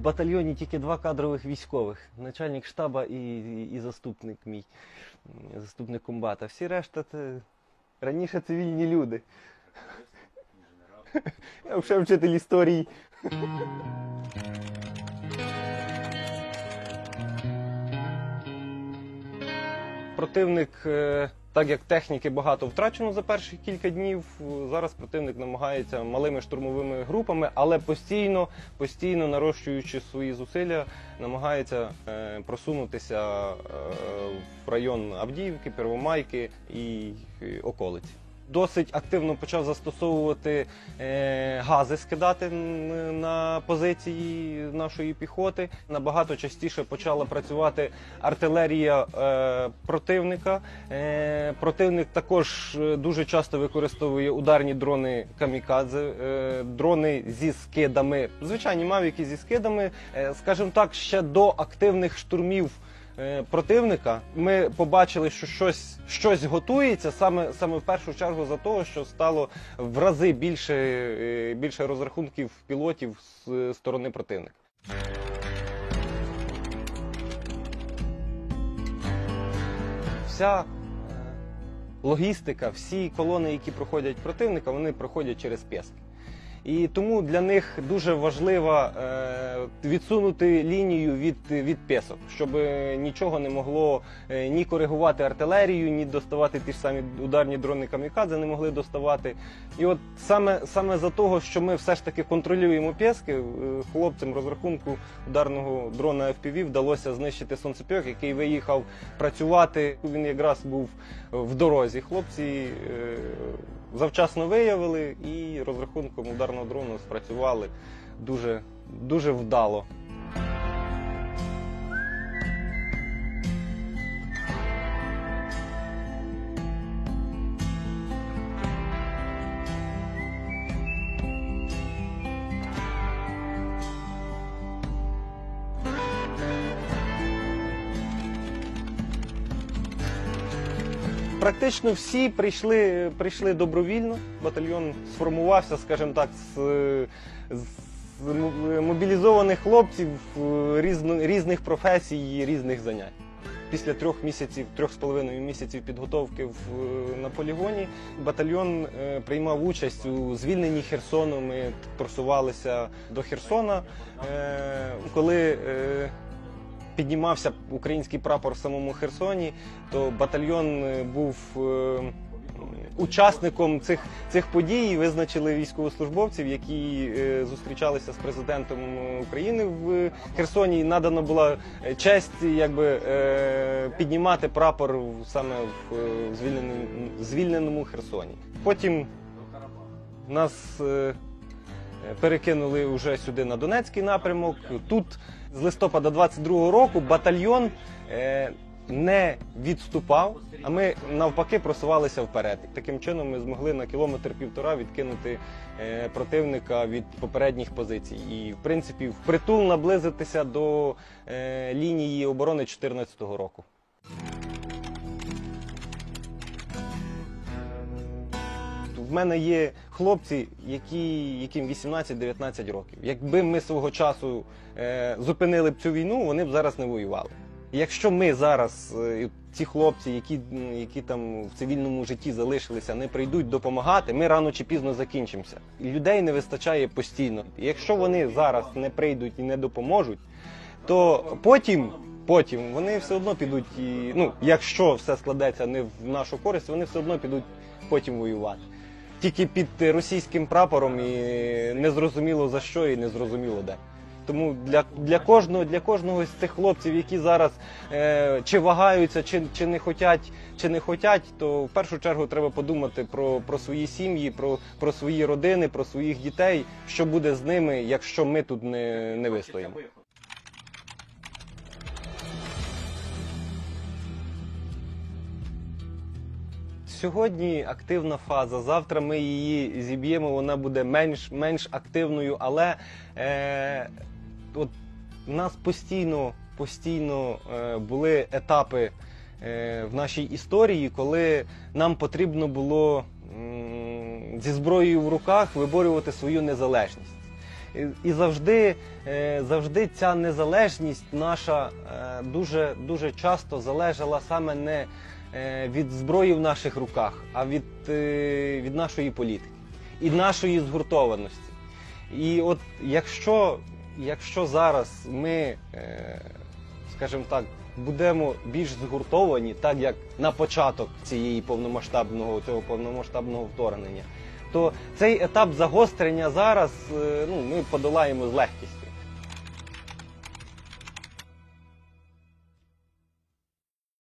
батальйоні тільки 2 кадрових військових. Начальник штаба і заступник мій, заступник комбата. Всі решта це раніше цивільні люди. Я вже вчитель історії. Противник, так як техніки багато втрачено за перші кілька днів, зараз противник намагається малими штурмовими групами, але постійно нарощуючи свої зусилля, намагається просунутися в район Авдіївки, Первомайки і околиці. Досить активно почав застосовувати гази, скидати на позиції нашої піхоти. Набагато частіше почала працювати артилерія противника. Противник також дуже часто використовує ударні дрони камікадзе, дрони зі скидами, звичайні мавіки зі скидами. Скажімо так, ще до активних штурмів противника ми побачили, що щось готується саме в першу чергу за того, що стало в рази більше розрахунків пілотів з сторони противника. Вся логістика, всі колони, які проходять противника, вони проходять через Пєски. І тому для них дуже важливо відсунути лінію від Пєсок, щоб нічого не могло ні коригувати артилерію, ні доставати ті ж самі ударні дрони камікадзе не могли доставати. І от саме за того, що ми все ж таки контролюємо Пєски, хлопцям розрахунку ударного дрона FPV вдалося знищити сонцепьок, який виїхав працювати. Він якраз був в дорозі. Хлопці завчасно виявили і розрахунком ударного дрону спрацювали дуже вдало. Практично всі прийшли добровільно. Батальйон сформувався, скажімо так, з мобілізованих хлопців різних професій, різних занять. Після 3,5 місяців підготовки на полігоні батальйон приймав участь у звільненні Херсону. Ми просувалися до Херсона. Коли піднімався український прапор в самому Херсоні, то батальйон був учасником цих подій. Визначили військовослужбовців, які зустрічалися з президентом України в Херсоні. І надана була честь піднімати прапор саме в звільненому Херсоні. Потім нас перекинули вже сюди на Донецький напрямок. Тут з листопада 22-го року батальйон не відступав, а ми навпаки просувалися вперед. Таким чином ми змогли на 1,5 кілометра відкинути противника від попередніх позицій. І, в принципі, впритул наблизитися до лінії оборони 2014 року. В мене є хлопці, яким 18-19 років. Якби ми свого часу зупинили б цю війну, вони б зараз не воювали. Якщо ми зараз, ці хлопці, які там в цивільному житті залишилися, не прийдуть допомагати, ми рано чи пізно закінчимося. Людей не вистачає постійно. Якщо вони зараз не прийдуть і не допоможуть, то потім вони все одно підуть, якщо все складеться не в нашу користь, вони все одно підуть потім воювати. Тільки під російським прапором і незрозуміло за що і незрозуміло де. Тому для кожного з цих хлопців, які зараз чи вагаються, чи не хотять, то в першу чергу треба подумати про свої сім'ї, про свої родини, про своїх дітей, що буде з ними, якщо ми тут не вистоїмо. Сьогодні активна фаза, завтра ми її зіб'ємо, вона буде менш активною, але от у нас постійно були етапи в нашій історії, коли нам потрібно було зі зброєю в руках виборювати свою незалежність. І завжди ця незалежність наша дуже часто залежала саме не від зброї в наших руках, а від нашої політики і нашої згуртованості. І от якщо зараз ми, скажімо так, будемо більш згуртовані, так як на початок цього повномасштабного вторгнення, то цей етап загострення зараз ми подолаємо з легкістю.